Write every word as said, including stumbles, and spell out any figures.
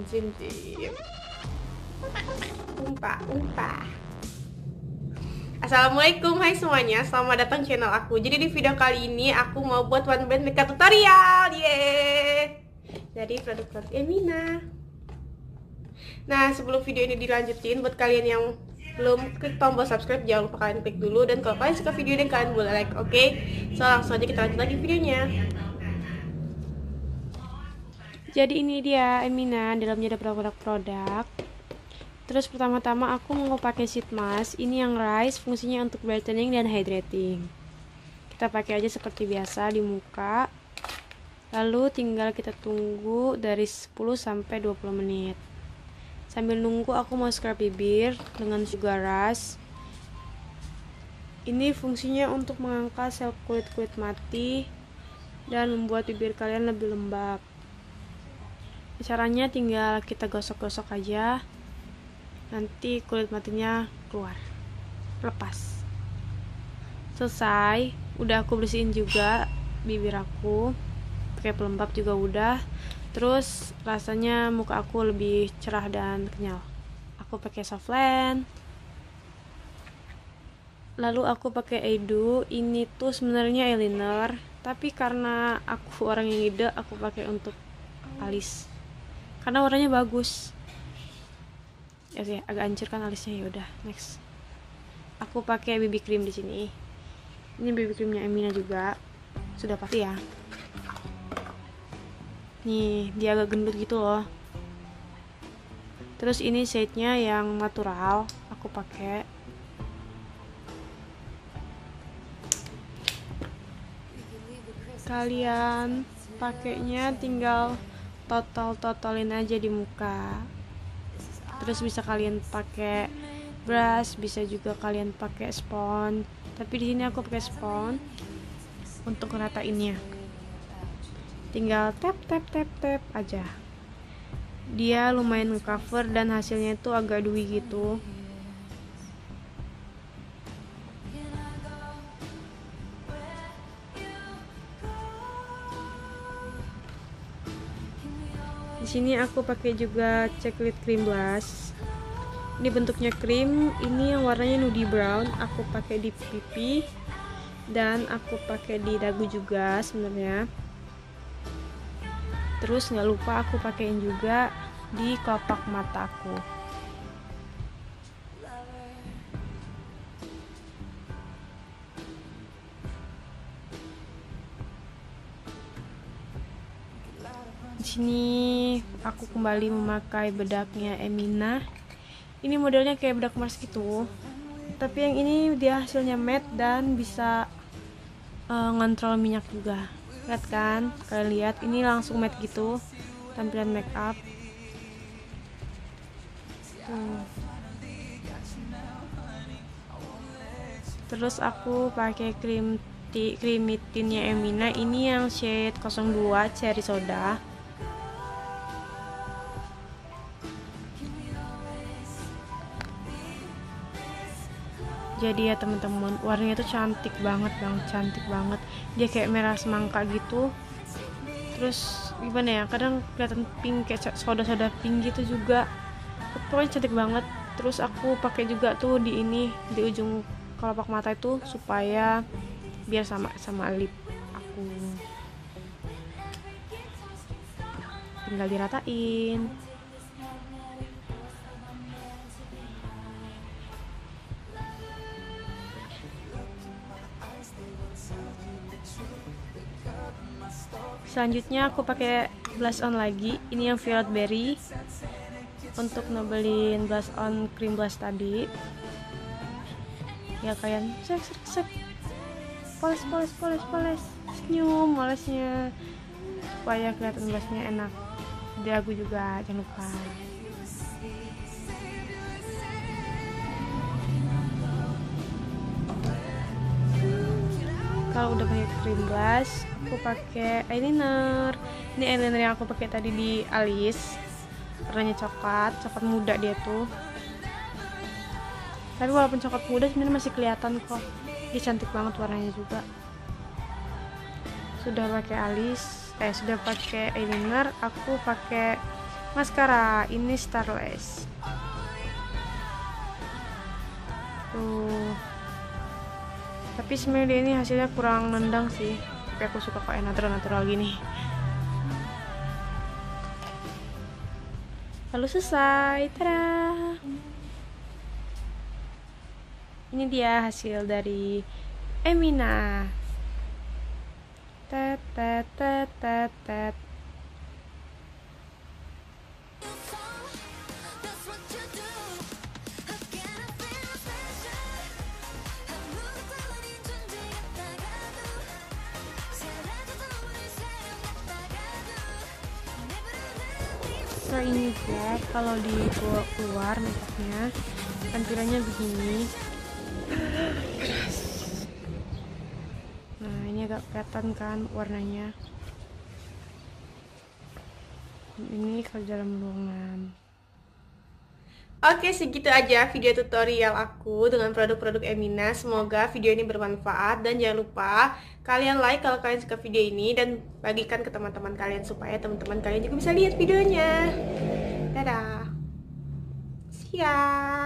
Zim zim. Umpa umpa. Assalamualaikum, hai semuanya, selamat datang channel aku. Jadi di video kali ini aku mau buat one band makeup tutorial, yeay. Dari produk-produk Emina. Nah, sebelum video ini dilanjutin, buat kalian yang belum klik tombol subscribe, jangan lupa kalian klik dulu. Dan kalau kalian suka video ini, kalian boleh like, oke? Okay? So langsung aja kita lanjut lagi videonya. Jadi ini dia Emina, dalamnya ada produk-produk. Terus pertama-tama aku mau pakai sheet mask. Ini yang rice, fungsinya untuk brightening dan hydrating. Kita pakai aja seperti biasa di muka. Lalu tinggal kita tunggu dari sepuluh sampai dua puluh menit. Sambil nunggu aku mau scrub bibir dengan Sugar Rush. Ini fungsinya untuk mengangkat sel kulit-kulit mati dan membuat bibir kalian lebih lembab. Caranya tinggal kita gosok-gosok aja. Nanti kulit matinya keluar, lepas. Selesai, udah aku bersihin juga bibir aku, pakai pelembab juga udah. Terus rasanya muka aku lebih cerah dan kenyal. Aku pakai Softland. Lalu aku pakai Edu. Ini tuh sebenarnya eyeliner, tapi karena aku orang yang ide, aku pakai untuk alis. Karena warnanya bagus. Ya sih, agak hancur kan alisnya. Ya udah, next. Aku pakai B B cream di sini. Ini B B creamnya Emina juga. Sudah pasti ya. Nih, dia agak gendut gitu loh. Terus ini shade-nya yang natural, aku pakai. Kalian pakainya tinggal total-totalin aja di muka. Terus bisa kalian pakai brush, bisa juga kalian pakai spons. Tapi di sini aku pakai spons untuk ngeratainnya. Tinggal tap tap tap tap aja. Dia lumayan ngecover dan hasilnya itu agak dewy gitu. Di sini aku pakai juga chocolate cream blush. Ini bentuknya krim, ini yang warnanya nudie brown. Aku pakai di pipi dan aku pakai di dagu juga sebenarnya. Terus nggak lupa aku pakein juga di kelopak mataku. Di sini aku kembali memakai bedaknya Emina. Ini modelnya kayak bedak Mars gitu, tapi yang ini dia hasilnya matte dan bisa uh, ngontrol minyak juga. Lihat kan, kalian lihat ini langsung matte gitu tampilan make up. Tuh. Terus aku pakai krim creamy tintnya Emina. Ini yang shade nol dua cherry soda. Jadi ya teman-teman, warnanya tuh cantik banget, bang, cantik banget. Dia kayak merah semangka gitu. Terus gimana ya? Kadang kelihatan pink kayak soda-soda pink gitu juga. Pokoknya cantik banget. Terus aku pakai juga tuh di ini di ujung kelopak mata itu supaya biar sama sama lip aku. Tinggal diratain. Selanjutnya aku pakai blush on lagi. Ini yang Violet Berry untuk nebelin blush on cream blush tadi. Ya kalian sek sek sek poles poles poles poles senyum molesnya supaya kelihatan blushnya enak. Dagu juga jangan lupa. Kalau udah pakai cream blush, aku pakai eyeliner. Ini eyeliner yang aku pakai tadi di alis. Warnanya coklat, coklat muda dia tuh. Tapi walaupun coklat muda sebenarnya masih kelihatan kok. Dia cantik banget warnanya juga. Sudah pakai alis, eh sudah pakai eyeliner, aku pakai maskara ini Starless. Tuh. Tapi sebenarnya ini hasilnya kurang nendang sih. Tapi aku suka kayak natural-natural gini. Lalu selesai. Tada. Ini dia hasil dari Emina. Tet tet tet tet tet. So ini dia kalau dibawa keluar makeupnya tampilannya begini. Nah ini agak kelihatan kan warnanya. Ini kalau dalam ruangan. Oke, segitu aja video tutorial aku dengan produk-produk Emina. Semoga video ini bermanfaat dan jangan lupa kalian like kalau kalian suka video ini dan bagikan ke teman-teman kalian supaya teman-teman kalian juga bisa lihat videonya. Dadah. See ya.